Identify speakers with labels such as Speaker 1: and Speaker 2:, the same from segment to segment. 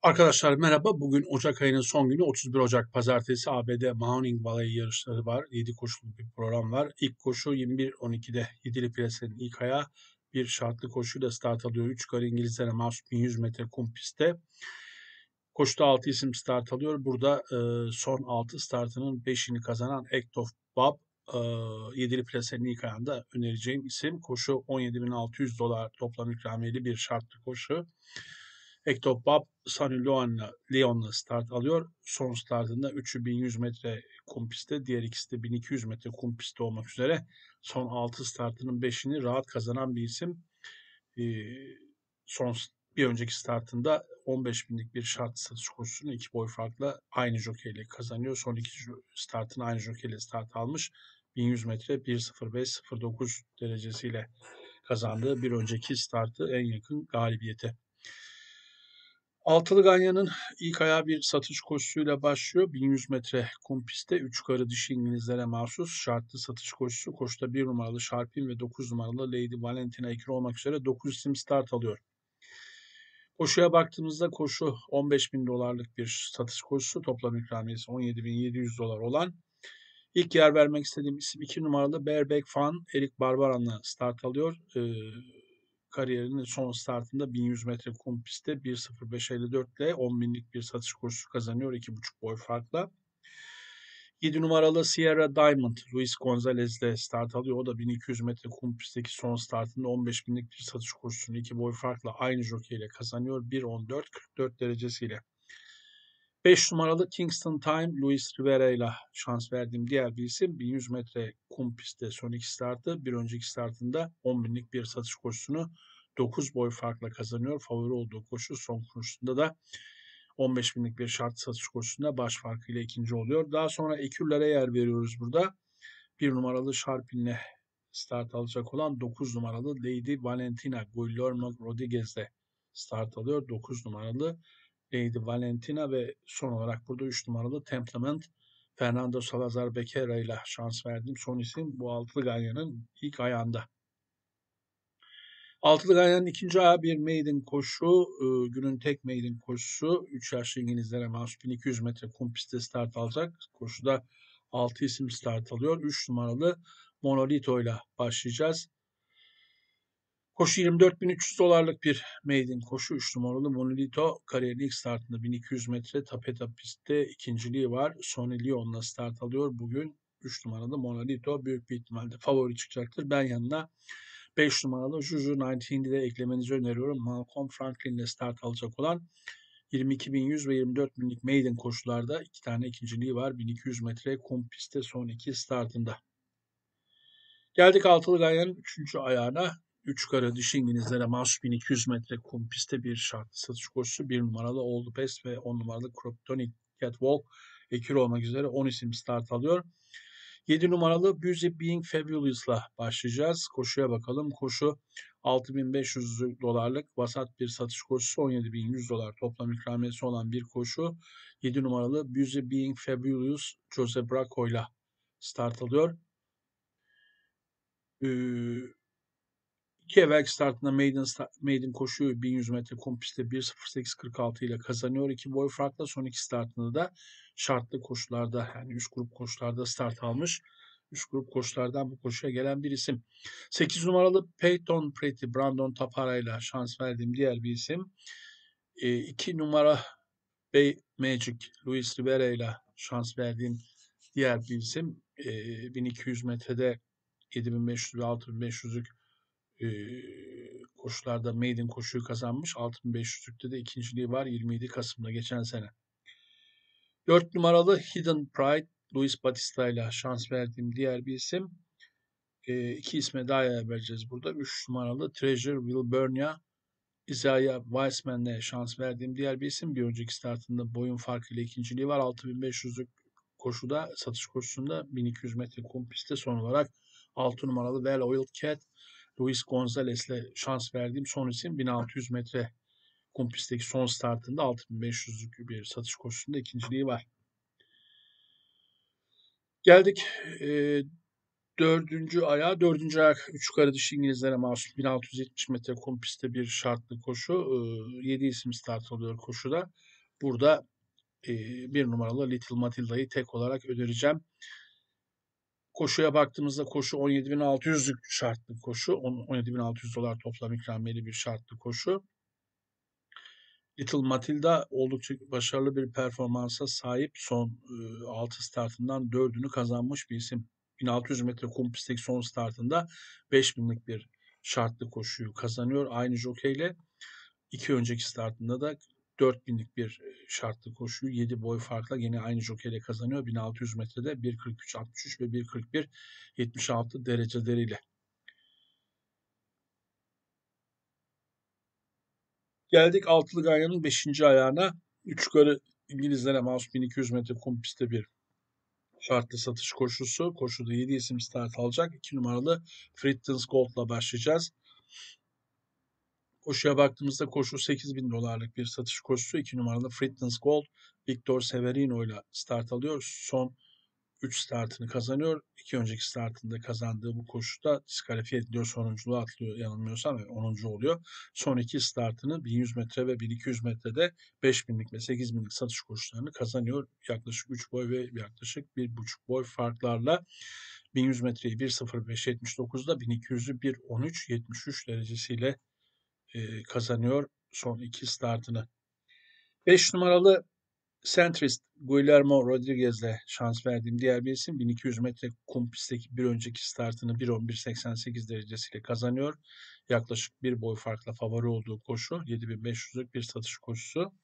Speaker 1: Arkadaşlar merhaba. Bugün Ocak ayının son günü 31 Ocak Pazartesi ABD Mahoning Valley yarışları var. 7 koşuluk bir program var. İlk koşu 21.12'de 7'li plasenin ilk ayağı bir şartlı koşuyla start alıyor. 3 kar İngilizlere mahsus 1100 metre kum pistte. Koşuda 6 isim start alıyor. Burada son 6 startının 5'ini kazanan Act of Bob 7'li plasenin ilk ayağında önereceğim isim. Koşu $17.600 toplam ikramiyeli bir şartlı koşu. Hector Bob Sunny Leon'la start alıyor. Son startında 3'ü 1100 metre kum pistte, diğer ikisi de 1200 metre kum pistte olmak üzere son 6 startının 5'ini rahat kazanan bir isim. Son bir önceki startında 15 binlik bir şart satış koşusunu 2 boy farkla aynı jokeyle kazanıyor. Son 2 startını aynı jokeyle start almış. 1100 metre 1.05.09 derecesiyle kazandığı bir önceki startı en yakın galibiyete. Altılı Ganyan'ın ilk ayağı bir satış koşusuyla başlıyor. 1100 metre kum pistte 3 karı dişi İngilizlere mahsus şartlı satış koşusu. Koşuda 1 numaralı Sharpin ve 9 numaralı Lady Valentina ikili olmak üzere 9 isim start alıyor. Koşuya baktığımızda koşu $15.000 bir satış koşusu. Toplam ikramiyesi $17.700 olan. İlk yer vermek istediğim isim 2 numaralı Bareback Fun, Erik Barbaran'la start alıyor. Kariyerinin son startında 1100 metre kum pistte 1.05.54 ile 10 binlik bir satış koşusu kazanıyor 2,5 boy farkla. 7 numaralı Sierra Diamond, Luis Gonzalez'le start alıyor. O da 1200 metre kum pistteki son startında 15 binlik bir satış koşusunu 2 boy farkla aynı jokeyle kazanıyor 1.14.44 derecesiyle. 5 numaralı Kingston Time, Luis Rivera ile şans verdiğim diğer bir isim. 1100 metre kum pistte son iki startı. Bir önceki startında 10 binlik bir satış koşusunu 9 boy farkla kazanıyor. Favori olduğu koşu son koşusunda da 15 binlik bir şart satış koşusunda baş farkıyla ikinci oluyor. Daha sonra ekürlere yer veriyoruz burada. 1 numaralı Sharpin'le start alacak olan 9 numaralı Lady Valentina Guillermo Rodriguez'le start alıyor. 9 numaralı Lady Valentina ve son olarak burada 3 numaralı Temperament Fernando Salazar Becerra ile şans verdiğim son isim bu altılı ganyanın ilk ayağında. Altılı ganyanın ikinci ayağı bir maiden koşu. Günün tek maiden koşusu. 3 yaşlı İngilizlere mahsus 1200 metre kum pistte start alacak. Koşuda 6 isim start alıyor. 3 numaralı Monolito ile başlayacağız. Koşu $24.300'lık bir maiden koşu. 3 numaralı Monolito kariyerin ilk startında 1200 metre tapeta pistte ikinciliği var. Sonny Leon'la start alıyor. Bugün 3 numaralı Monolito büyük bir ihtimalle favori çıkacaktır. Ben yanına 5 numaralı Juju 19'i de eklemenizi öneriyorum. Malcolm Franklin ile start alacak olan 22.100 ve 24.000'lik maiden koşularda 2 tane ikinciliği var. 1200 metre kum pistte son 2 startında. Geldik altılı ganyanın 3. ayağına. 3 karı dişi İngilizlere mahsus 1200 metre kum pistte bir şartlı satış koşusu. 1 numaralı Old Best ve 10 numaralı Kryptonic Catwalk ekür olmak üzere 10 isim start alıyor. 7 numaralı Busy Being Fabulous'la başlayacağız. Koşuya bakalım. Koşu $6.500'lık vasat bir satış koşusu. $17.100 toplam ikramiyesi olan bir koşu. 7 numaralı Busy Being Fabulous Jose Braco'yla start alıyor. İki evvelki startında maiden koşuyu 1100 metre kum pistte 1.08.46 ile kazanıyor. 2 boy farkla son iki startında da şartlı koşularda yani 3 grup koşularda start almış. 3 grup koşulardan bu koşuya gelen bir isim. 8 numaralı Peyton Pretty Brandon Tapara ile şans verdiğim diğer bir isim. 2 numara Bay Magic Luis Rivera ile şans verdiğim diğer bir isim. 1200 metrede 7500 ve 6500'lük koşularda maiden koşuyu kazanmış. 6500'lükte de ikinciliği var 27 Kasım'da geçen sene. 4 numaralı Hidden Pride Luis Batista ile şans verdiğim diğer bir isim. 2 isme daha yer vereceğiz burada. 3 numaralı Treasure Wilburnia Isaiah Weissman ile şans verdiğim diğer bir isim. Bir önceki startında boyun farkıyla ikinciliği var. 6500'lük koşuda satış koşusunda 1200 metre kum pistte son olarak 6 numaralı Well Oiled Cat Luis Gonzalez'le şans verdiğim son isim 1600 metre kum pistteki son startında 6500'lük bir satış koşusunda ikinciliği var. Geldik dördüncü ayağa. Dördüncü ayak 3 yukarı dişi İngilizlere mahsus 1670 metre kum pistte bir şartlı koşu. 7 isim start oluyor koşuda. burada 1 numaralı Little Matilda'yı tek olarak önereceğim. Koşuya baktığımızda koşu 17.600'lük şartlı koşu. 17.600 dolar toplam ikramiyeli bir şartlı koşu. Little Matilda oldukça başarılı bir performansa sahip. Son 6 startından 4'ünü kazanmış bir isim. 1600 metre kum pistteki son startında 5000'lik bir şartlı koşuyu kazanıyor. Aynı jokeyle 2 önceki startında da 4000'lik bir şartlı koşuyu 7 boy farkla yine aynı jokeyle kazanıyor. 1600 metrede 1.43.63 ve 1.41.76 dereceleriyle. Geldik altılı ganyanın 5. ayağına. 3 yukarı İngilizlere mahsus 1200 metre kum pistte bir şartlı satış koşusu. Koşuda 7 isim start alacak. 2 numaralı Fritton's Gold'la başlayacağız. Koşuya baktığımızda koşu 8.000 dolarlık bir satış koşusu. 2 numaralı Fritton's Gold Victor Severino ile start alıyor. Son 3 startını kazanıyor. 2 önceki startında kazandığı bu koşuda diskalifiye ediliyor. Sonunculuğa atlıyor yanılmıyorsam ve 10. oluyor. Son 2 startını 1100 metre ve 1200 metrede 5000'lik ve 8000'lik satış koşularını kazanıyor. Yaklaşık 3 boy ve yaklaşık 1,5 boy farklarla 1100 metreyi 1.05.79'da 1200'ü 1.13.73 derecesiyle kazanıyor son 2 startını. 5 numaralı Centrist Guillermo Rodriguez'le şans verdiğim diğer bir isim 1200 metre kum pistteki bir önceki startını 1.11.88 derecesiyle kazanıyor. Yaklaşık bir boy farkla favori olduğu koşu 7500'lük bir satış koşusu.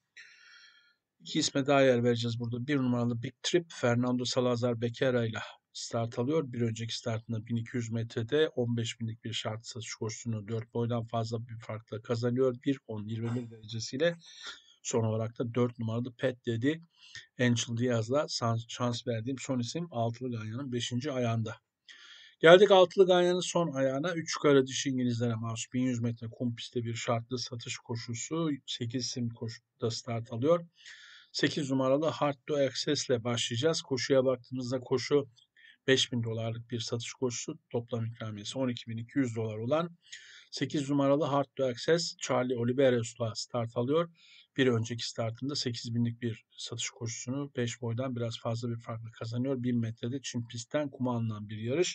Speaker 1: 2 isme daha yer vereceğiz burada. 1 numaralı Big Trip Fernando Salazar Becerra ile start alıyor. Bir önceki startında 1200 metrede 15.000'lik bir şart satış koşusunu 4 boydan fazla bir farkla kazanıyor. 1.10.21 derecesiyle son olarak da 4 numaralı Pet dedi. Angel Diaz'la şans verdiğim son isim altılı ganyanın 5. ayağında. Geldik altılı ganyanın son ayağına. 3 yukarı dişi İngilizlere mahsus 1100 metre kum pistte bir şartlı satış koşusu. 8 isim koşuda start alıyor. 8 numaralı Hard to Access ile başlayacağız. Koşuya baktığımızda koşu 5.000 dolarlık bir satış koşusu. Toplam ikramiyesi 12.200 dolar olan 8 numaralı Hard to Access Charlie Oliveiras'la start alıyor. Bir önceki startında 8.000'lik bir satış koşusunu 5 boydan biraz fazla bir farkla kazanıyor. 1000 metrede Çin pistten kuma alınan bir yarış.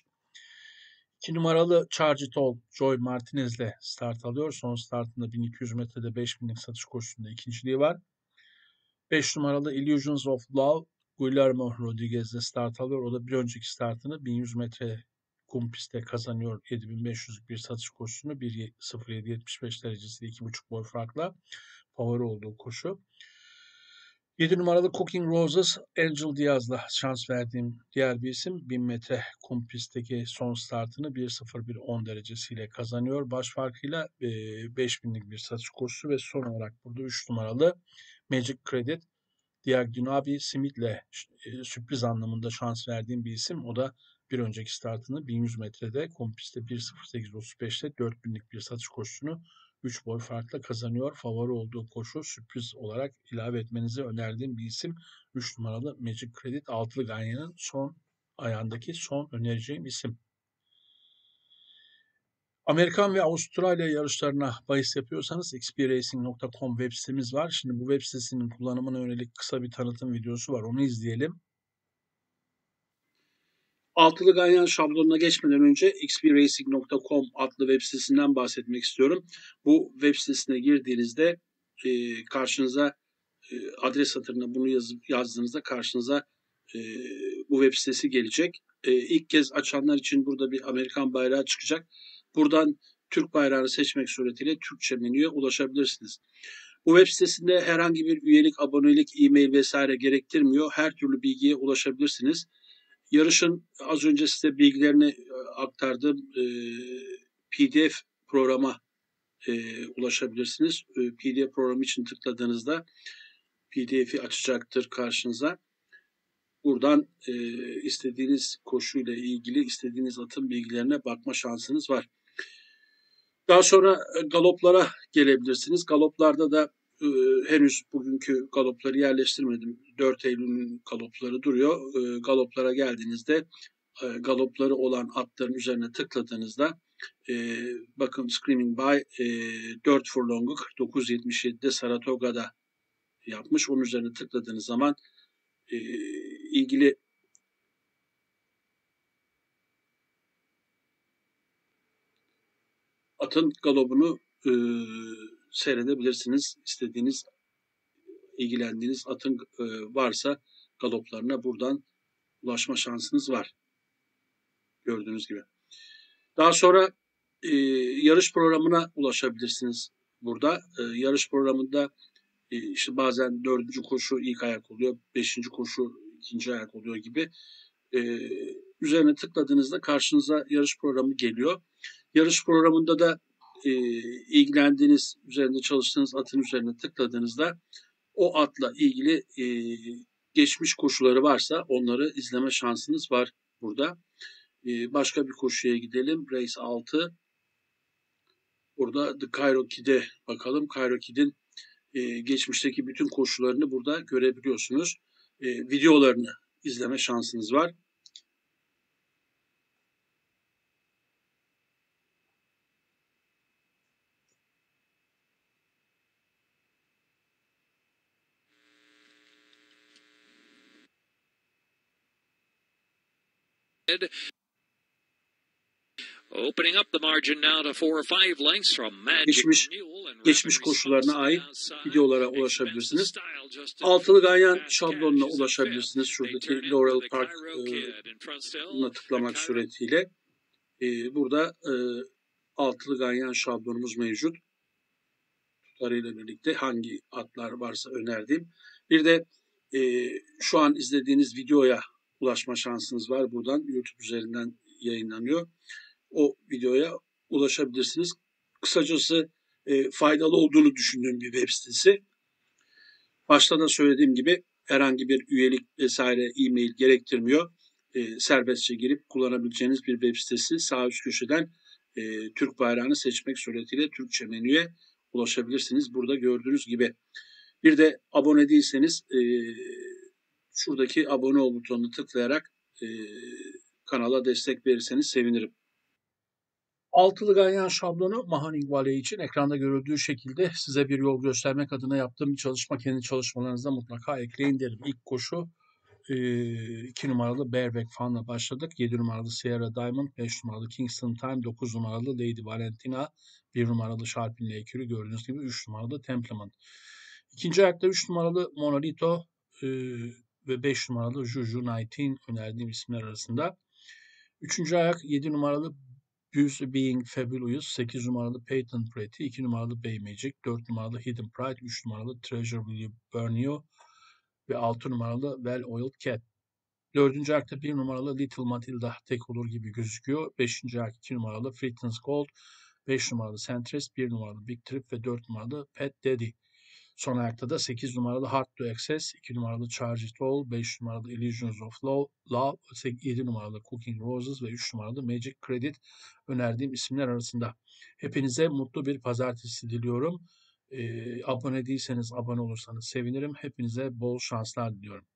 Speaker 1: 2 numaralı Charge It All Joy Martinez'le start alıyor. Son startında 1200 metrede 5.000'lik satış koşusunda ikinciliği var. 5 numaralı Illusions of Love Guillermo Rodriguez'le start alıyor. O da bir önceki startını 1100 metre kum pistte kazanıyor. 7500'lük bir satış koşusunu 1.07.75 derecesiyle 2,5 boy farkla favori olduğu koşu. 7 numaralı Cooking Roses Angel Diaz'la şans verdiğim diğer bir isim 1000 metre kum pistteki son startını 1.01.10 derecesiyle kazanıyor. Baş farkıyla 5000'lik bir satış koşusu ve son olarak burada 3 numaralı Magic Credit Diaghilevi Smith'le sürpriz anlamında şans verdiğim bir isim. O da bir önceki startını 1100 metrede kum pistte 1.08.35'te 4000'lik bir satış koşusunu 3 boy farkla kazanıyor. Favori olduğu koşu sürpriz olarak ilave etmenizi önerdiğim bir isim. 3 numaralı Magic Credit altılı ganyanın son ayağındaki son önereceğim isim. Amerikan ve Avustralya yarışlarına bahis yapıyorsanız xpracing.com web sitemiz var. Şimdi bu web sitesinin kullanımına yönelik kısa bir tanıtım videosu var. Onu izleyelim. Altılı ganyan şablonuna geçmeden önce xpracing.com adlı web sitesinden bahsetmek istiyorum. Bu web sitesine girdiğinizde karşınıza adres satırına bunu yazdığınızda karşınıza bu web sitesi gelecek. İlk kez açanlar için burada bir Amerikan bayrağı çıkacak. Buradan Türk bayrağını seçmek suretiyle Türkçe menüye ulaşabilirsiniz. Bu web sitesinde herhangi bir üyelik, abonelik, e-mail vesaire gerektirmiyor. Her türlü bilgiye ulaşabilirsiniz. Yarışın az önce size bilgilerini aktardığım PDF programa ulaşabilirsiniz. PDF programı için tıkladığınızda PDF'i açacaktır karşınıza. Buradan istediğiniz koşuyla ilgili istediğiniz atın bilgilerine bakma şansınız var. Daha sonra galoplara gelebilirsiniz. Galoplarda da henüz bugünkü galopları yerleştirmedim. 4 Eylül'ün galopları duruyor. Galoplara geldiğinizde galopları olan atların üzerine tıkladığınızda bakın Screaming By 4 furlong'u 49.77'de Saratoga'da yapmış. Onun üzerine tıkladığınız zaman ilgili atın galobunu seyredebilirsiniz. İstediğiniz, ilgilendiğiniz atın varsa galoplarına buradan ulaşma şansınız var. Gördüğünüz gibi. Daha sonra yarış programına ulaşabilirsiniz burada. Yarış programında işte bazen 4. koşu ilk ayak oluyor, 5. koşu ikinci ayak oluyor gibi. Üzerine tıkladığınızda karşınıza yarış programı geliyor. Yarış programında da ilgilendiğiniz, üzerinde çalıştığınız atın üzerine tıkladığınızda o atla ilgili geçmiş koşuları varsa onları izleme şansınız var burada. Başka bir koşuya gidelim. Race 6. Burada The Cairo Kid'e bakalım. Cairo Kid'in geçmişteki bütün koşularını burada görebiliyorsunuz. Videolarını izleme şansınız var.
Speaker 2: Opening up the margin now to 4 or 5 lengths from Magic Mule and
Speaker 1: geçmiş
Speaker 2: rapid
Speaker 1: koşularına
Speaker 2: response
Speaker 1: ait
Speaker 2: outside.
Speaker 1: videolara
Speaker 2: Expensive
Speaker 1: ulaşabilirsiniz.
Speaker 2: style just
Speaker 1: Altılı
Speaker 2: in
Speaker 1: ganyan
Speaker 2: fast
Speaker 1: şablonuna
Speaker 2: cash is a
Speaker 1: ulaşabilirsiniz.
Speaker 2: fifth. They
Speaker 1: Şuradaki
Speaker 2: turn into
Speaker 1: Laurel
Speaker 2: the
Speaker 1: Park
Speaker 2: Cairo Kid in front still.
Speaker 1: buna tıklamak suretiyle burada altılı ganyan şablonumuz mevcut. Tutarıyla birlikte hangi atlar varsa önerdiğim. Bir de şu an izlediğiniz videoya ulaşma şansınız var. Buradan YouTube üzerinden yayınlanıyor. O videoya ulaşabilirsiniz. Kısacası faydalı olduğunu düşündüğüm bir web sitesi. Başta da söylediğim gibi herhangi bir üyelik vesaire e-mail gerektirmiyor. Serbestçe girip kullanabileceğiniz bir web sitesi. Sağ üst köşeden Türk bayrağını seçmek suretiyle Türkçe menüye ulaşabilirsiniz. Burada gördüğünüz gibi. Bir de abone değilseniz şuradaki abone ol butonunu tıklayarak kanala destek verirseniz sevinirim. Altılı ganyan şablonu Mahaning Valley için ekranda görüldüğü şekilde size bir yol göstermek adına yaptığım bir çalışma. Kendi çalışmalarınızda mutlaka ekleyin derim. İlk koşu 2 numaralı Bareback Fun'la başladık. 7 numaralı Sierra Diamond, 5 numaralı Kingston Time, 9 numaralı Lady Valentina, 1 numaralı Sharpin Lekürü, gördüğünüz gibi 3 numaralı Templement. İkinci ayakta 3 numaralı Monolito ve 5 numaralı Juju 19 önerdiğim isimler arasında. Üçüncü ayak 7 numaralı Being Fabulous, 8 numaralı Peyton Pretty, 2 numaralı Bay Magic, 4 numaralı Hidden Pride, 3 numaralı Treasure Will You Burn You ve 6 numaralı Well Oiled Cat. Dördüncü ayakta 1 numaralı Little Matilda tek olur gibi gözüküyor. Beşinci ayak 2 numaralı Fritton's Gold, 5 numaralı Centrist, 1 numaralı Big Trip ve 4 numaralı Pet Daddy. Son ayakta da 8 numaralı Hard to Access, 2 numaralı Charge It All, 5 numaralı Illusions of Love, 7 numaralı Cooking Roses ve 3 numaralı Magic Credit önerdiğim isimler arasında. Hepinize mutlu bir pazartesi diliyorum. Abone değilseniz abone olursanız sevinirim. Hepinize bol şanslar diliyorum.